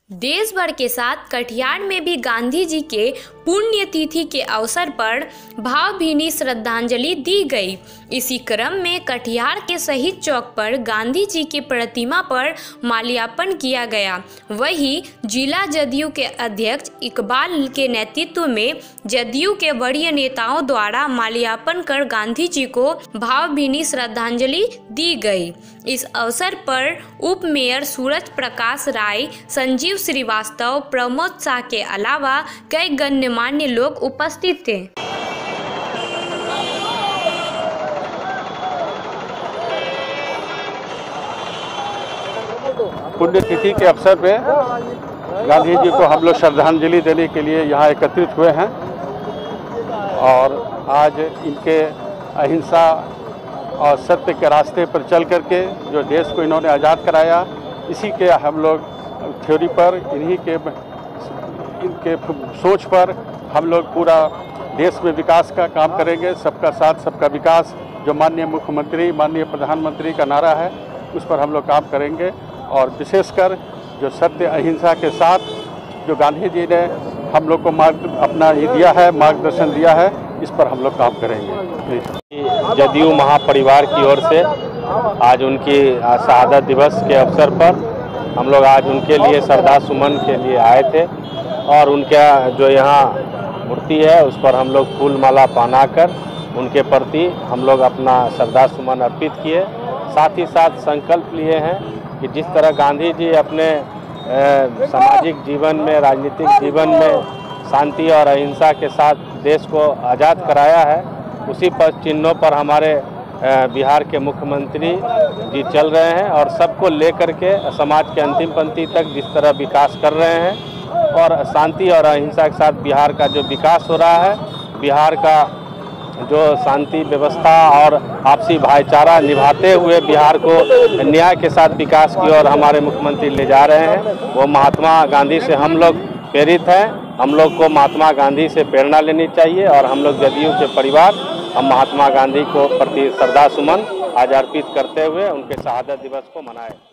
देश भर के साथ कटिहार में भी गांधी जी के पुण्यतिथि के अवसर पर भावभीनी श्रद्धांजलि दी गई। इसी क्रम में कटिहार के शहीद चौक पर गांधी जी की प्रतिमा पर माल्यार्पण किया गया। वहीं जिला जदयू के अध्यक्ष इकबाल के नेतृत्व में जदयू के वरीय नेताओं द्वारा माल्यार्पण कर गांधी जी को भावभीनी श्रद्धांजलि दी गई। इस अवसर पर उप मेयर सूरज प्रकाश राय, संजीव श्रीवास्तव, प्रमोद शाह के अलावा कई गणमान्य लोग उपस्थित थे। पुण्यतिथि के अवसर पे गांधी जी को हम लोग श्रद्धांजलि देने के लिए यहाँ एकत्रित हुए हैं और आज इनके अहिंसा और सत्य के रास्ते पर चल करके जो देश को इन्होंने आज़ाद कराया, इसी के हम लोग थ्योरी पर, इनके सोच पर हम लोग पूरा देश में विकास का काम करेंगे। सबका साथ सबका विकास जो माननीय मुख्यमंत्री, माननीय प्रधानमंत्री का नारा है, उस पर हम लोग काम करेंगे और विशेषकर जो सत्य अहिंसा के साथ जो गांधी जी ने हम लोग को अपना ये दिया है, मार्गदर्शन दिया है, इस पर हम लोग काम करेंगे। जदयू महापरिवार की ओर से आज उनकी शहादत दिवस के अवसर पर हम लोग आज उनके लिए श्रद्धा सुमन के लिए आए थे और उनका जो यहाँ मूर्ति है उस पर हम लोग फूल माला पहनाकर उनके प्रति हम लोग अपना श्रद्धा सुमन अर्पित किए। साथ ही साथ संकल्प लिए हैं कि जिस तरह गांधी जी अपने सामाजिक जीवन में, राजनीतिक जीवन में शांति और अहिंसा के साथ देश को आज़ाद कराया है, उसी पर चिन्हों पर हमारे बिहार के मुख्यमंत्री जी चल रहे हैं और सबको लेकर के समाज के अंतिम पंक्ति तक जिस तरह विकास कर रहे हैं और शांति और अहिंसा के साथ बिहार का जो विकास हो रहा है, बिहार का जो शांति व्यवस्था और आपसी भाईचारा निभाते हुए बिहार को न्याय के साथ विकास की ओर हमारे मुख्यमंत्री ले जा रहे हैं, वो महात्मा गांधी से हम लोग प्रेरित हैं। हम लोग को महात्मा गांधी से प्रेरणा लेनी चाहिए और हम लोग जदयू के परिवार हम महात्मा गांधी को प्रति श्रद्धा सुमन आज अर्पित करते हुए उनके शहादत दिवस को मनाएं।